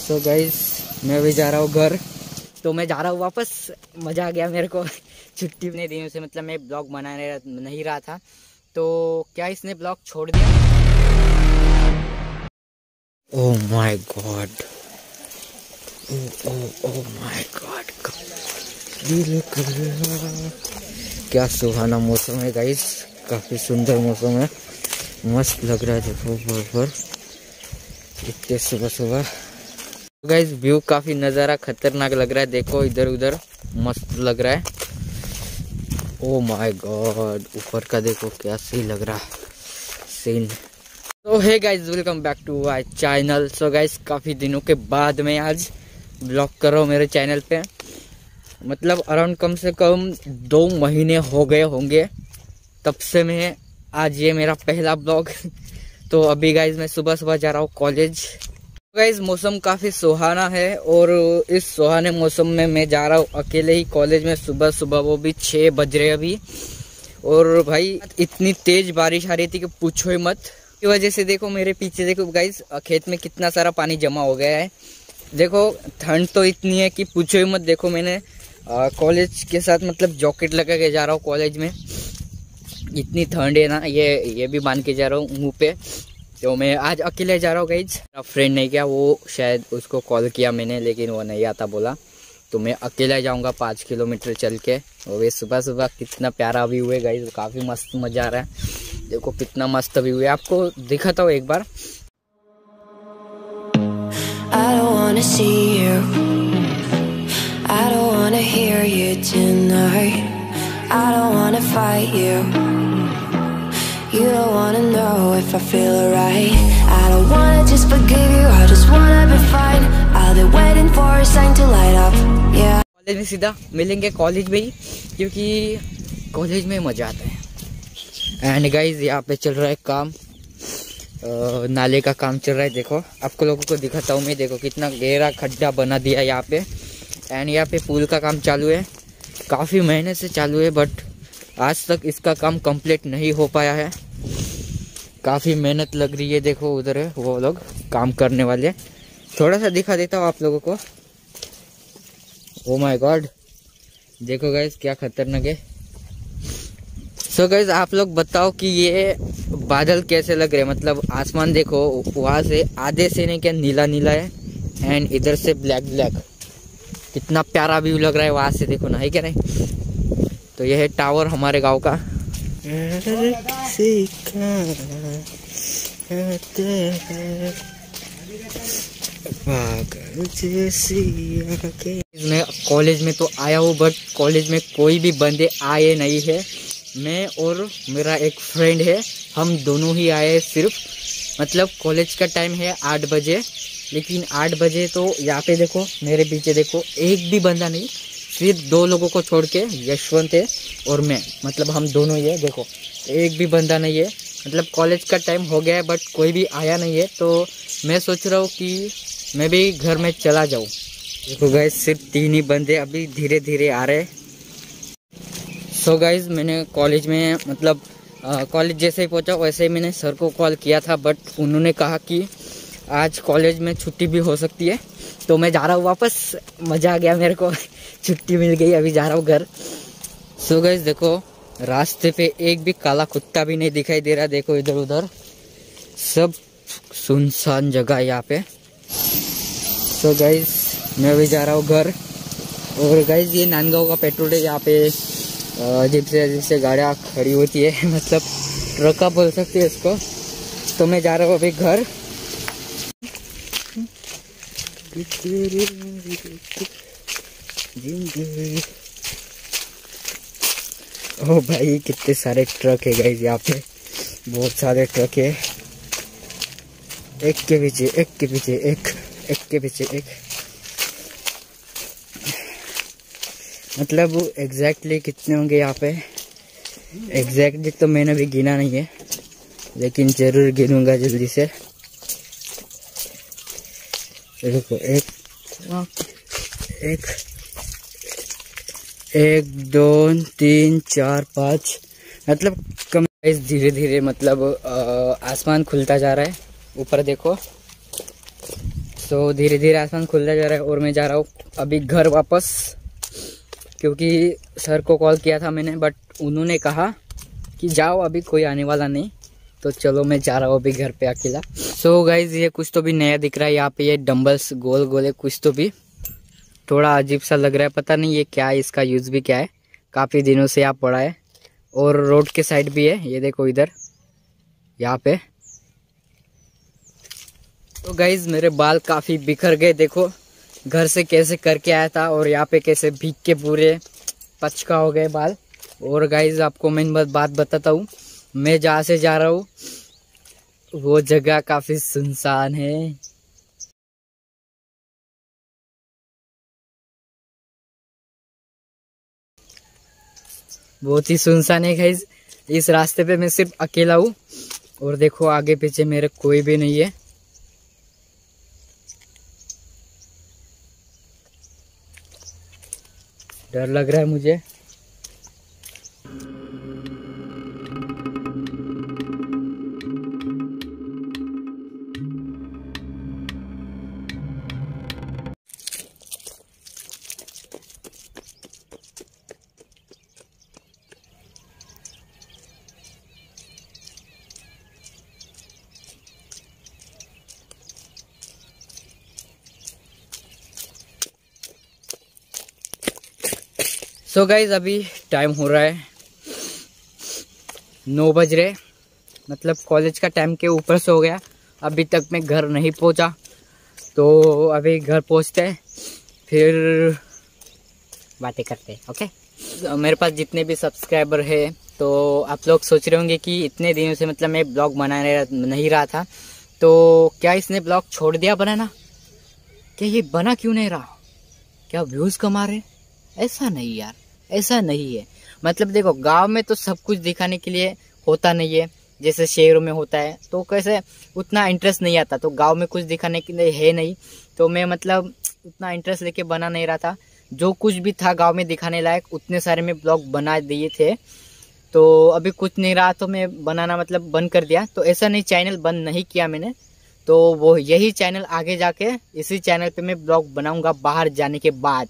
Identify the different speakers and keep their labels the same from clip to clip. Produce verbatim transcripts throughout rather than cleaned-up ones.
Speaker 1: So guys मैं भी जा रहा हूँ घर, तो मैं जा रहा हूँ वापस। मज़ा आ गया मेरे को छुट्टी ने दी उसे, मतलब मैं ब्लॉग बनाने नहीं रहा था, तो क्या इसने ब्लॉग छोड़ दिया। Oh my god, oh my god, क्या सुहाना मौसम है गाइस, काफ़ी सुंदर मौसम है, मस्त लग रहा है। देखो बराबर इतने सुबह सुबह गाइस व्यू काफ़ी नज़ारा खतरनाक लग रहा है। देखो इधर उधर मस्त लग रहा है। ओह माय गॉड, ऊपर का देखो क्या सही लग रहा सीन। तो hey guys welcome back to my channel. So guys काफ़ी दिनों के बाद मैं आज ब्लॉग कर रहा हूँ मेरे चैनल पे, मतलब अराउंड कम से कम दो महीने हो गए होंगे तब से मैं आज ये मेरा पहला ब्लॉग। तो अभी गाइज मैं सुबह सुबह जा रहा हूँ कॉलेज। गाइज मौसम काफ़ी सुहाना है और इस सुहाने मौसम में मैं जा रहा हूँ अकेले ही कॉलेज में सुबह सुबह, वो भी छः बज रहे अभी। और भाई इतनी तेज बारिश आ रही थी कि पूछो ही मत। की वजह से देखो मेरे पीछे देखो गाइज खेत में कितना सारा पानी जमा हो गया है। देखो ठंड तो इतनी है कि पूछो ही मत। देखो मैंने कॉलेज के साथ मतलब जैकेट लगा के जा रहा हूँ कॉलेज में, इतनी ठंड है ना। ये ये भी बांध के जा रहा हूँ मुंह पे। तो मैं आज अकेले जा रहा हूँ गाइज, मेरा फ्रेंड नहीं गया, वो शायद उसको कॉल किया मैंने लेकिन वो नहीं आता बोला, तो मैं अकेला जाऊँगा पाँच किलोमीटर चल के। और वे सुबह सुबह कितना प्यारा व्यू है गाइज, काफ़ी मस्त मज़ा आ रहा है। देखो कितना मस्त व्यू है, आपको दिखाता हूँ एक बार। I don't wanna see you, I don't wanna hear you tonight, I don't wanna fight you, you don't wanna know if I feel alright, I don't wanna just forgive you, I just wanna be fine, I'll be waiting for a sign to light up, yeah। College में सीधा मिलेंगे college में ही, क्योंकि college में मज़ा आता है। And guys यहाँ पे चल रहा है काम, आ, नाले का काम चल रहा है। देखो आपको लोगों को दिखाता हूँ मैं, देखो कितना गहरा खड्डा बना दिया यहाँ पे। एंड यहाँ पे पुल का काम चालू है, काफ़ी महीने से चालू है, बट आज तक इसका काम कंप्लीट नहीं हो पाया है। काफ़ी मेहनत लग रही है। देखो उधर है वो लोग काम करने वाले, थोड़ा सा दिखा देता हूँ आप लोगों को। ओ माय गॉड, देखो गाइस क्या खतरनाक है। सो गाइस आप लोग बताओ कि ये बादल कैसे लग रहे हैं, मतलब आसमान देखो वहाँ से आधे से नहीं क्या नीला नीला है, एंड इधर से ब्लैक ब्लैक, कितना प्यारा व्यू लग रहा है वहाँ से, देखो ना, है क्या नहीं। तो यह है टावर हमारे गांव का। मैं कॉलेज में तो आया हूँ, बट कॉलेज में कोई भी बंदे आए नहीं है। मैं और मेरा एक फ्रेंड है, हम दोनों ही आए सिर्फ। मतलब कॉलेज का टाइम है आठ बजे, लेकिन आठ बजे तो यहाँ पे देखो मेरे पीछे देखो एक भी बंदा नहीं, सिर्फ दो लोगों को छोड़ के, यशवंत है और मैं, मतलब हम दोनों ही है। देखो एक भी बंदा नहीं है, मतलब कॉलेज का टाइम हो गया है बट कोई भी आया नहीं है। तो मैं सोच रहा हूँ कि मैं भी घर में चला जाऊँ। देखो गाइस सिर्फ तीन ही बंदे अभी धीरे धीरे आ रहे। सो गाइस मैंने कॉलेज में मतलब कॉलेज जैसे ही पहुँचा वैसे ही मैंने सर को कॉल किया था, बट उन्होंने कहा कि आज कॉलेज में छुट्टी भी हो सकती है। तो मैं जा रहा हूँ वापस, मज़ा आ गया मेरे को छुट्टी मिल गई, अभी जा रहा हूँ घर। सो गाइस देखो रास्ते पे एक भी काला कुत्ता भी नहीं दिखाई दे रहा। देखो इधर उधर सब सुनसान जगह यहाँ पे। सो गाइस मैं भी जा रहा हूँ घर। और गाइस ये नांदगांव का पेट्रोल है, यहाँ पे अजीब से अजीब से गाड़ियाँ खड़ी होती है, मतलब ट्रका बोल सकते हैं इसको। तो मैं जा रहा हूँ अभी घर। ओ भाई कितने सारे ट्रक है गाइस, यहाँ पे बहुत सारे ट्रक है, एक के पीछे एक के पीछे एक, एक के पीछे एक। मतलब एग्जैक्टली कितने होंगे यहाँ पे, एग्जैक्टली तो मैंने अभी गिना नहीं है, लेकिन जरूर गिनूंगा जल्दी से। देखो एक एक एक दो तीन चार पाँच, मतलब कम धीरे धीरे मतलब आ, आसमान खुलता जा रहा है ऊपर देखो। सो सो धीरे धीरे आसमान खुलता जा रहा है और मैं जा रहा हूँ अभी घर वापस, क्योंकि सर को कॉल किया था मैंने, बट उन्होंने कहा कि जाओ अभी कोई आने वाला नहीं, तो चलो मैं जा रहा हूँ अभी घर पे अकेला। सो गाइज ये कुछ तो भी नया दिख रहा है यहाँ पे, ये डंबल्स गोल गोल है, कुछ तो भी थोड़ा अजीब सा लग रहा है, पता नहीं ये क्या है, इसका यूज भी क्या है, काफी दिनों से यहाँ पड़ा है। और रोड के साइड भी है, ये देखो इधर यहाँ पे। तो गाइज मेरे बाल काफी बिखर गए, देखो घर से कैसे करके आया था और यहाँ पे कैसे भीग के पूरे पचका हो गए बाल। और गाइज आपको मैं बात बताता हूँ, मैं जहाँ से जा रहा हूँ वो जगह काफी सुनसान है। बहुत ही सुनसान है गाइज, इस रास्ते पे मैं सिर्फ अकेला हूँ और देखो आगे पीछे मेरे कोई भी नहीं है। डर लग रहा है मुझे। सो so गाइज अभी टाइम हो रहा है नौ बज रहे, मतलब कॉलेज का टाइम के ऊपर से हो गया। अभी तक मैं घर नहीं पहुंचा, तो अभी घर पहुंचते हैं फिर बातें करते हैं। Okay okay? मेरे पास जितने भी सब्सक्राइबर है, तो आप लोग सोच रहे होंगे कि इतने दिनों से मतलब मैं ब्लॉग बना नहीं रहा था, तो क्या इसने ब्लॉग छोड़ दिया बनाना, क्या ये बना क्यों नहीं रहा, क्या व्यूज कमा रहे? ऐसा नहीं यार, ऐसा नहीं है। मतलब देखो गांव में तो सब कुछ दिखाने के लिए होता नहीं है, जैसे शहरों में होता है, तो कैसे उतना इंटरेस्ट नहीं आता, तो गांव में कुछ दिखाने के लिए है नहीं, तो मैं मतलब उतना इंटरेस्ट लेके बना नहीं रहा था। जो कुछ भी था गांव में दिखाने लायक उतने सारे में ब्लॉग बना दिए थे, तो अभी कुछ नहीं रहा तो मैं बनाना मतलब बंद कर दिया। तो ऐसा नहीं चैनल बंद नहीं किया मैंने, तो वो यही चैनल आगे जाके इसी चैनल पे मैं ब्लॉग बनाऊंगा बाहर जाने के बाद।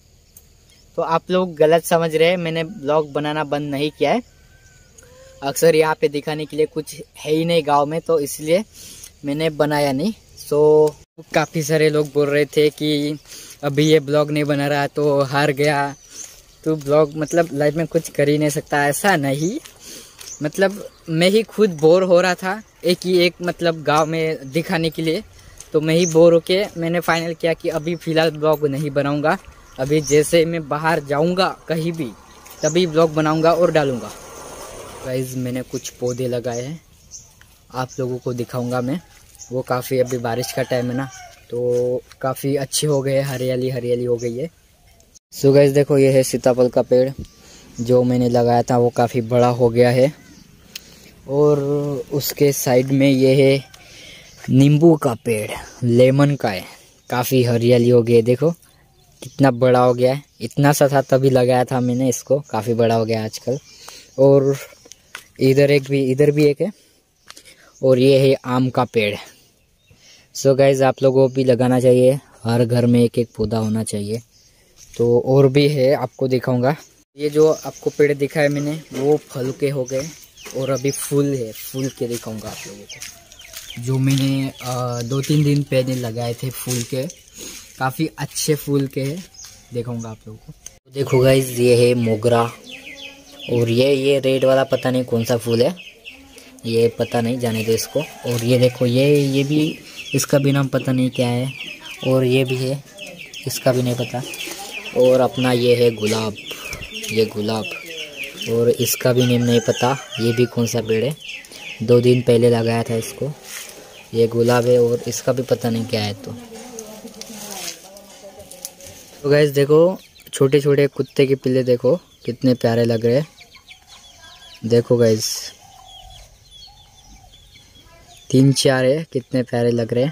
Speaker 1: तो आप लोग गलत समझ रहे हैं, मैंने ब्लॉग बनाना बंद नहीं किया है। अक्सर यहाँ पे दिखाने के लिए कुछ है ही नहीं गांव में, तो इसलिए मैंने बनाया नहीं। सो काफ़ी सारे लोग बोल रहे थे कि अभी ये ब्लॉग नहीं बना रहा तो हार गया, तो ब्लॉग मतलब लाइफ में कुछ कर ही नहीं सकता। ऐसा नहीं, मतलब मैं ही खुद बोर हो रहा था एक ही एक मतलब गांव में दिखाने के लिए, तो मैं ही बोर होके मैंने फाइनल किया कि अभी फ़िलहाल ब्लॉग नहीं बनाऊंगा। अभी जैसे मैं बाहर जाऊंगा कहीं भी तभी ब्लॉग बनाऊंगा और डालूंगा। गाइस मैंने कुछ पौधे लगाए हैं, आप लोगों को दिखाऊंगा मैं। वो काफ़ी अभी बारिश का टाइम है ना, तो काफ़ी अच्छे हो गए, हरियाली हरियाली हो गई है। सो गाइस देखो ये है सीताफल का पेड़ जो मैंने लगाया था, वो काफ़ी बड़ा हो गया है। और उसके साइड में ये है नींबू का पेड़, लेमन का है, काफ़ी हरियाली हो गई है। देखो कितना बड़ा हो गया है, इतना सा था तभी लगाया था मैंने इसको, काफ़ी बड़ा हो गया आजकल। और इधर एक भी इधर भी एक है, और ये है आम का पेड़। सो गाइज आप लोगों को भी लगाना चाहिए, हर घर में एक एक पौधा होना चाहिए। तो और भी है, आपको दिखाऊंगा। ये जो आपको पेड़ दिखा है मैंने वो फल के हो गए, और अभी फूल है, फूल के दिखाऊंगा आप लोगों को। जो मैंने आ, दो तीन दिन पहले लगाए थे फूल के, काफ़ी अच्छे फूल के हैं, दिखाऊंगा आप लोगों को। तो देखो गाइज ये है मोगरा, और ये ये रेड वाला पता नहीं कौन सा फूल है, ये पता नहीं, जाने दो इसको। और ये देखो ये ये भी, इसका भी नाम पता नहीं क्या है। और ये भी है, इसका भी नहीं पता। और अपना ये है गुलाब, ये गुलाब, और इसका भी नेम नहीं पता, ये भी कौन सा पेड़ है, दो दिन पहले लगाया था इसको। ये गुलाब है और इसका भी पता नहीं क्या है। तो तो गाइस देखो छोटे छोटे कुत्ते के पिल्ले देखो कितने प्यारे लग रहे हैं। देखो गाइस तीन चार है, कितने प्यारे लग रहे हैं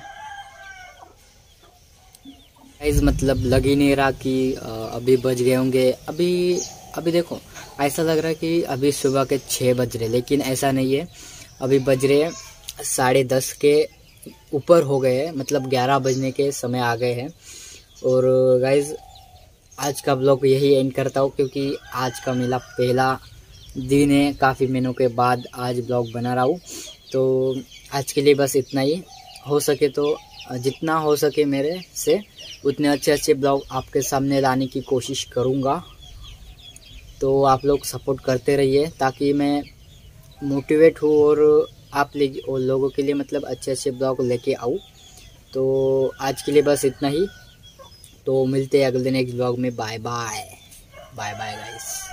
Speaker 1: गाइस। मतलब लग ही नहीं रहा कि अभी बज गए होंगे। अभी अभी देखो ऐसा लग रहा है कि अभी सुबह के छः बज रहे, लेकिन ऐसा नहीं है। अभी बज रहे साढ़े दस के
Speaker 2: ऊपर हो गए हैं, मतलब ग्यारह बजने के समय आ गए हैं। और गाइज़ आज का ब्लॉग यही एंड करता हूँ, क्योंकि आज का मेरा पहला दिन है, काफ़ी महीनों के बाद आज ब्लॉग बना रहा हूँ। तो आज के लिए बस इतना ही। हो सके तो जितना हो सके मेरे से उतने अच्छे अच्छे ब्लॉग आपके सामने लाने की कोशिश करूँगा। तो आप लोग सपोर्ट करते रहिए ताकि मैं मोटिवेट हूँ और आप और लोगों के लिए मतलब अच्छे अच्छे ब्लॉग लेके आऊँ। तो आज के लिए बस इतना ही। तो मिलते हैं अगले नेक्स्ट ब्लॉग में। Bye bye bye bye guys.